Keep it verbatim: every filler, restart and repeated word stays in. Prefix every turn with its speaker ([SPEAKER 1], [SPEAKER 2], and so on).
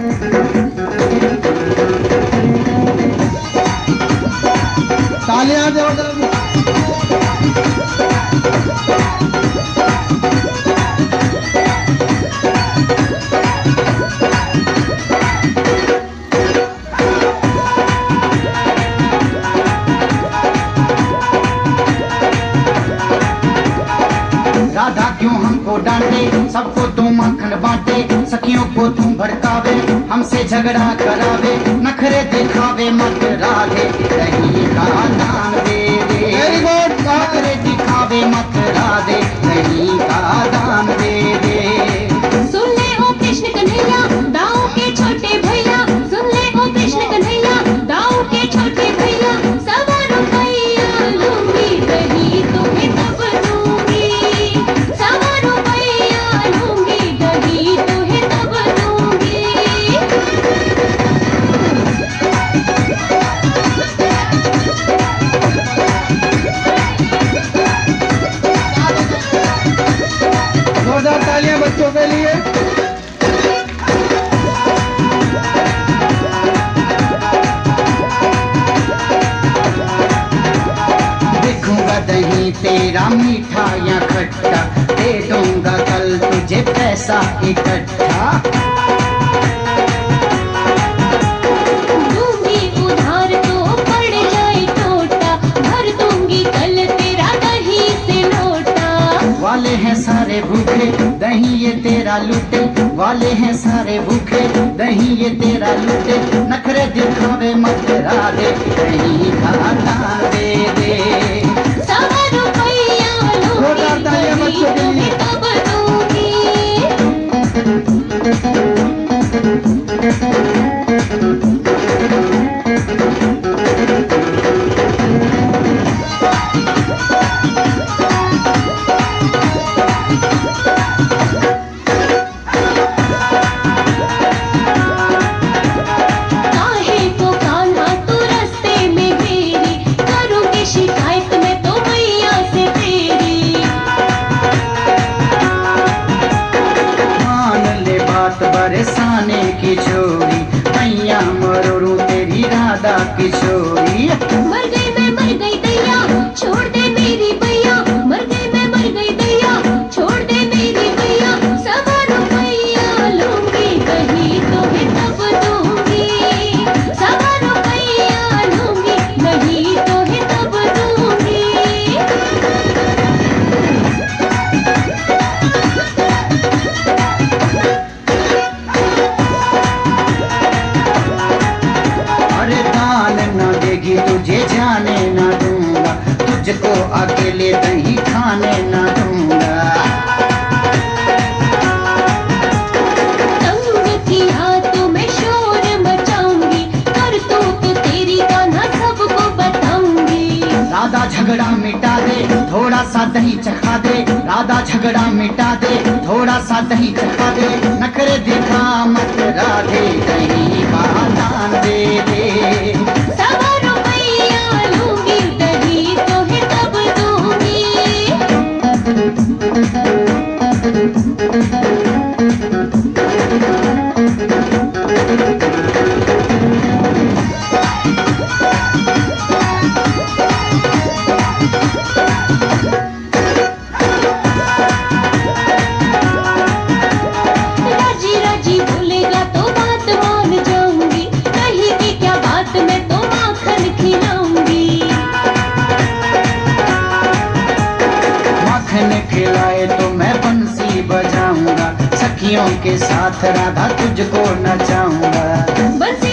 [SPEAKER 1] तालियां दो।
[SPEAKER 2] राधा क्यों हमको डांटे, सबको तू माखन बांटे, सखियों को तू भड़कावे, हमसे झगड़ा करावे, नखरे दिखावे मत राधे, दही का दान दे दे। नखरे दिखावे मत राधे, दही का दान दे दे।
[SPEAKER 3] सुन ले ओ कृष्ण कन्हैया, दाऊ के छोटे भैया, सुन ले ओ कृष्ण कन्हैया, दाऊ के छोटे भैया, सवा रुपया लूंगी, दही तुम्हें तब दूंगी, सवा रुपया लूंगी, दही तुम्हें तब दूंगी।
[SPEAKER 1] जोरदार तालियां बच्चों के लिए।
[SPEAKER 2] देखूंगा दही तेरा मीठा या खट्टा, दे दूंगा कल तुझे पैसा इकट्ठा।
[SPEAKER 3] दूंगी उधार तो पड़ जाए टोटा, भर दूंगी कल तेरा दही से लोटा।
[SPEAKER 2] वाले हैं सारे भूखे, दही ये तेरा लूटे, वाले हैं सारे भूखे, दही ये तेरा लूटे, नखरे दिखावे मत राधे, दही का दान दे दे।
[SPEAKER 3] सवा रुपया
[SPEAKER 1] जोरदार तालियां
[SPEAKER 3] लूंगी,
[SPEAKER 1] बच्चों के
[SPEAKER 3] दही
[SPEAKER 1] लिए।
[SPEAKER 3] तब दूंगी। काहे को कान्हा तू रास्ते में घेरी, करूंगी शिकायत मैं तो मैया से तेरी।
[SPEAKER 2] मान ले बात बरसाने की छोरी, मैया मरोड़ू तेरी राधा की छोरी।
[SPEAKER 3] मर गई मैं मर गई दैया, छोड़ दे मेरी भैया, मर गई मैं मर गई दैया, छोड़ दे मेरी भैया, सवा रुपया लूंगी, दही तुम्हें तब दूंगी, सवा रुपया लूंगी, दही तुम्हें तब दूंगी।
[SPEAKER 2] अरे दान न देगी तुझे जाने न दूंगा, तुझको अकेले दही खाने न दूंगा।
[SPEAKER 3] तंग किया तो मैं शोर मचाऊंगी, कर तू तो तेरी कान्हा सबको बताऊंगी।
[SPEAKER 2] राधा झगड़ा मिटा दे, थोड़ा सा दही चखा दे, राधा झगड़ा मिटा दे, थोड़ा सा दही चखा दे, नखरे दिखा मत राधे, दही का दान दे दे।
[SPEAKER 3] सवा रुपया लूंगी, दही तुम्हें तब दूंगी। राजी राजी बोलेगा तो बात मान जाऊंगी, कहीं की क्या बात मैं तो माखन खिलाऊंगी।
[SPEAKER 2] माखन खिलाए तो मैं बंसी बजाऊंगा, सखियों के साथ राधा तुझको नचाऊंगा।
[SPEAKER 3] बंसी